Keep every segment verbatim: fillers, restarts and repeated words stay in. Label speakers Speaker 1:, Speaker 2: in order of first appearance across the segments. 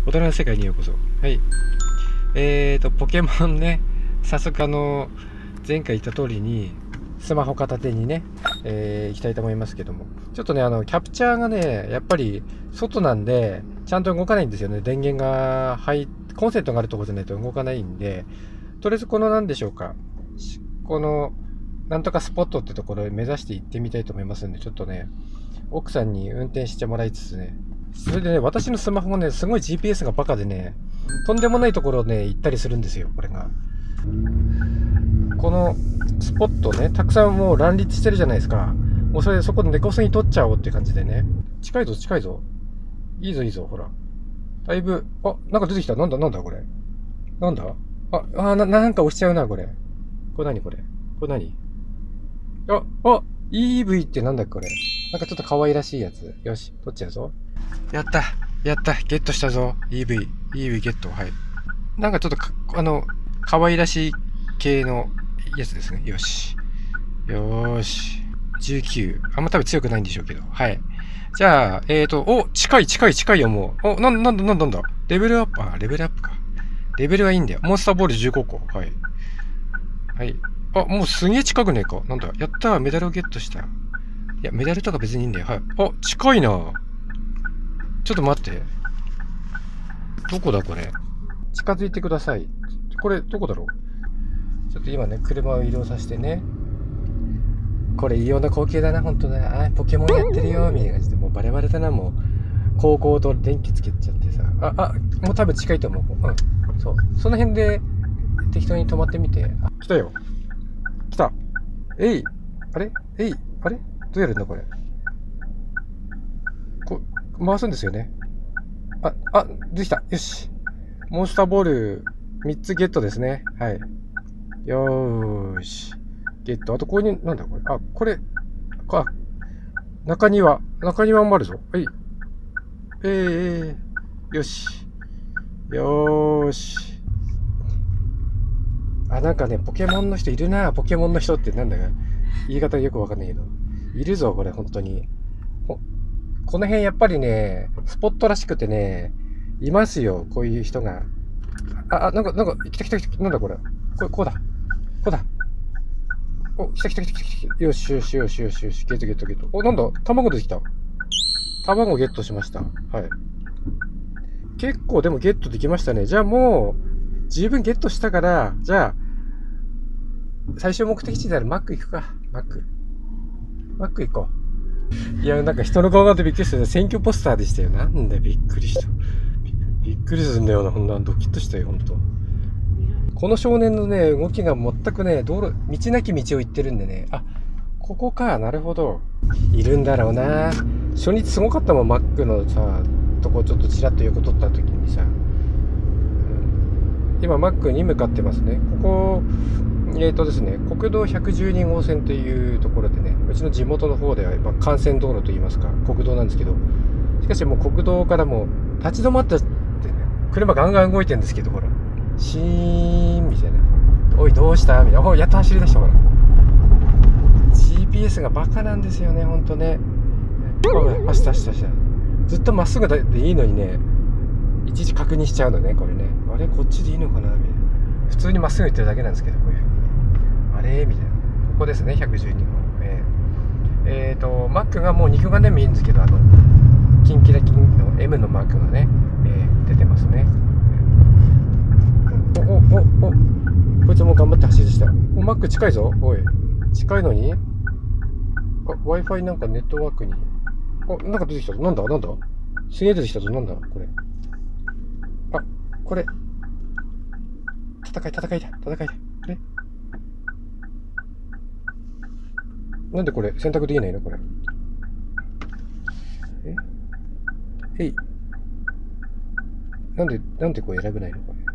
Speaker 1: 大人の世界にようこそ。はい。えーと、ポケモンね、早速あの、前回言った通りに、スマホ片手にね、えー、行きたいと思いますけども。ちょっとね、あの、キャプチャーがね、やっぱり、外なんで、ちゃんと動かないんですよね。電源が入っ、コンセントがあるところじゃないと動かないんで、とりあえずこの何でしょうか。この、なんとかスポットってところを目指して行ってみたいと思いますんで、ちょっとね、奥さんに運転してもらいつつね、それでね、私のスマホもね、すごい ジーピーエス がバカでね、とんでもないところをね、行ったりするんですよ、これが。このスポットね、たくさんもう乱立してるじゃないですか。もうそれでそこで根こそぎ取っちゃおうっていう感じでね。近いぞ、近いぞ。いいぞ、いいぞ、ほら。だいぶ、あ、なんか出てきた。なんだ、なんだ、これ。なんだあ、あな、なんか押しちゃうな、これ。これ何これ。これ何あ、あ、イーブイ ってなんだこれ。なんかちょっと可愛らしいやつ。よし、取っちゃうぞ。やった、やった、ゲットしたぞ。イーブイ、イーブイ ゲット。はい。なんかちょっとか、あの、可愛らしい系のやつですね。よし。よーし。じゅうきゅう。あんま多分強くないんでしょうけど。はい。じゃあ、えーと、お、近い近い近いよ、もう。お、なんなんだなんだなんだ。レベルアップ、あ、レベルアップか。レベルはいいんだよ。モンスターボールじゅうごこ。はい。はい。あ、もうすげえ近くねえか。なんだ。やったー、メダルをゲットした。いや、メダルとか別にいいんだよ。はい。あ、近いな。ちょっと待って。どこだこれ。近づいてください。これ、どこだろう。ちょっと今ね、車を移動させてね。これ異様な光景だな、ほんとね。あ、ポケモンやってるよ、みたいな感じで。もうバレバレだな、もう。高校と電気つけちゃってさ。あ、あ、もう多分近いと思う。うん。そう。その辺で適当に止まってみて。あ、来たよ。来た。えい。あれえい。あれどうやるんだ、これ。こう、回すんですよね。あ、あ、できた。よし。モンスターボールみっつゲットですね。はい。よーし。ゲット。あと、ここに、なんだこれ。あ、これ、あ、中庭。中庭もあるぞ。はい。えー、よし。よーし。あ、なんかね、ポケモンの人いるな。ポケモンの人ってなんだか、言い方よくわかんないけど。いるぞ、これ、本当に。ここの辺やっぱりね、スポットらしくてね、いますよ、こういう人が。あ、あ、なんか、なんか、来た来た来た、なんだこれ。これ、こうだ。こうだ。お、来た来た来た来た来た。よしよしよしよしよし。ゲットゲットゲット。お、なんだ卵出てきた。卵ゲットしました。はい。結構でもゲットできましたね。じゃあもう、十分ゲットしたから、じゃあ、最終目的地であるマック行くか。マック。マック行こう。いや、なんか人の顔があってびっくりしたね。選挙ポスターでしたよ。なんだよ、びっくりした。び、びっくりするんだよな、ほんなドキッとしたよ、ほんと。この少年のね、動きが全くね、道路、道なき道を行ってるんでね、あ、ここか、なるほど。いるんだろうな。初日すごかったもん、マックのさ、とこちょっとちらっと横取った時にさ。うん、今、マックに向かってますね。ここ、えーとですね、国道ひゃくじゅうに号線というところでね、うちの地元の方では、まあ、幹線道路といいますか、国道なんですけど、しかしもう国道からもう立ち止まってってね、車ガンガン動いてるんですけど、ほら。シーンみたいな。おい、どうしたみたいな。お、やっと走り出した、ほら。ジーピーエス がバカなんですよね、ほんとね。おい、走った走った走った。ずっとまっすぐでいいのにね、いちいち確認しちゃうのね、これね。あれ、こっちでいいのかなみたいな。普通にまっすぐ行ってるだけなんですけど、こういう。あれみたいな。ここですね、ひゃくじゅうに号。えー、えーと、マックがもう肉眼でもいいんですけど、あの、キンキラキンの エム のマークがね、えー、出てますね。お、お、お、お、こいつも頑張って走り出した。お、マック近いぞ。おい。近いのにあ、Wi-Fi なんかネットワークに。あ、なんか出てきたぞ。なんだなんだすげえ出てきたぞ。なんだこれ。あ、これ。戦い、戦いだ。戦いだ。あれなんでこれ選択できないのこれ。ええい。なんで、なんでこう選べないのこれ。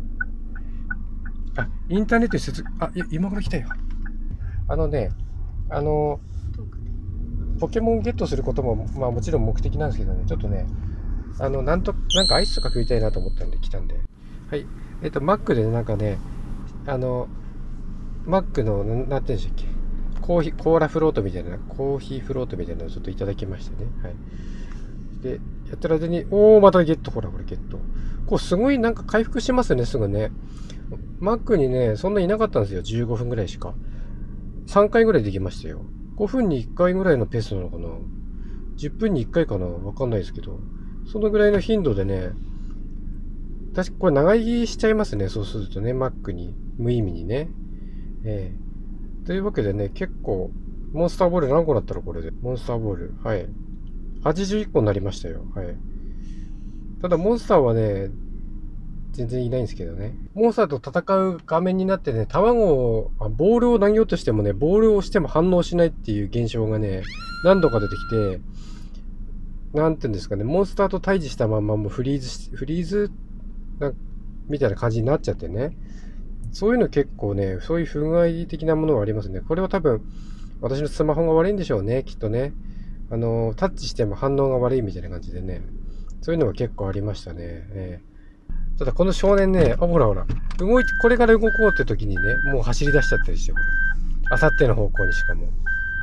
Speaker 1: あ、インターネットに接続、あ、いや、今から来たよ。あのね、あの、ポケモンゲットすることも、まあもちろん目的なんですけどね、ちょっとね、あの、なんと、なんかアイスとか食いたいなと思ったんで来たんで。はい。えっと、マックでなんかね、あの、マックの、な、なんていうんでしたっけ、コーヒー、コーラフロートみたいな、コーヒーフロートみたいなのをちょっといただきましてね。はい。で、 やってる間に、おー、またゲット。ほら、これゲット。こう、すごいなんか回復しますね、すぐね。マックにね、そんないなかったんですよ。じゅうごふんぐらいしか。さんかいぐらいできましたよ。ごふんにいっかいぐらいのペースなのかな。じゅっぷんにいっかいかな、わかんないですけど。そのぐらいの頻度でね、確かこれ長生きしちゃいますね。そうするとね、マックに。無意味にね。ええというわけでね、結構、モンスターボール何個だったらこれで。モンスターボール。はい。はちじゅういっこになりましたよ。はい。ただ、モンスターはね、全然いないんですけどね。モンスターと戦う画面になってね、卵を、あボールを投げようとしてもね、ボールを押しても反応しないっていう現象がね、何度か出てきて、なんていうんですかね、モンスターと対峙したまんまもうフリーズし、フリーズなみたいな感じになっちゃってね。そういうの結構ね、そういう不具合的なものはありますね。これは多分、私のスマホが悪いんでしょうね、きっとね。あの、タッチしても反応が悪いみたいな感じでね。そういうのが結構ありましたね。えーただこの少年ね、あ、ほらほら、動いて、これから動こうって時にね、もう走り出しちゃったりして、ほら。あさっての方向にしかも。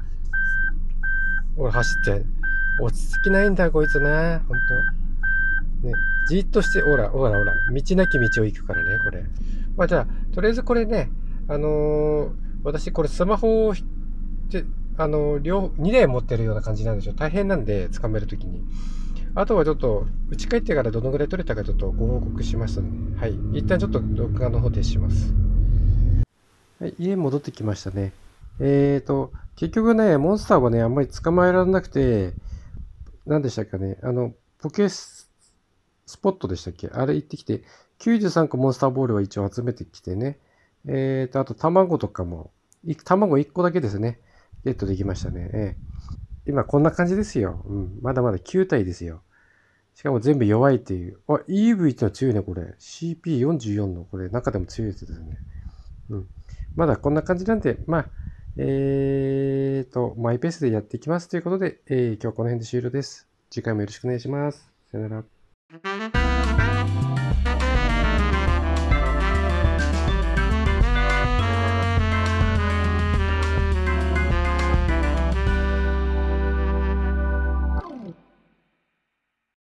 Speaker 1: ほら、走って。落ち着きないんだ、こいつな。ほんと。ね。じーっとして、ほら、ほらほら、道なき道を行くからね、これ。まあじゃあ、とりあえずこれね、あのー私これスマホをひて、あのー両、にだい持ってるような感じなんでしょ。大変なんで、掴めるときに。あとはちょっと、家帰ってからどのぐらい取れたかちょっとご報告しますんで、はい。一旦ちょっと録画の方停止します。はい、家戻ってきましたね。えーと、結局ね、モンスターはね、あんまり捕まえられなくて、何でしたっけね、あの、ポケススポットでしたっけあれ行ってきて、きゅうじゅうさんこモンスターボールは一応集めてきてね。えーと、あと卵とかも、い卵いっこだけですね。ゲットできましたね。えー今こんな感じですよ。うん。まだまだきゅう体ですよ。しかも全部弱いっていう。あ、イーブイ ってのは強いね、これ。シーピーよんじゅうよん の、これ、中でも強いやつですね。うん。まだこんな感じなんで、まあ、えーと、マイペースでやっていきますということで、えー今日はこの辺で終了です。次回もよろしくお願いします。さよなら。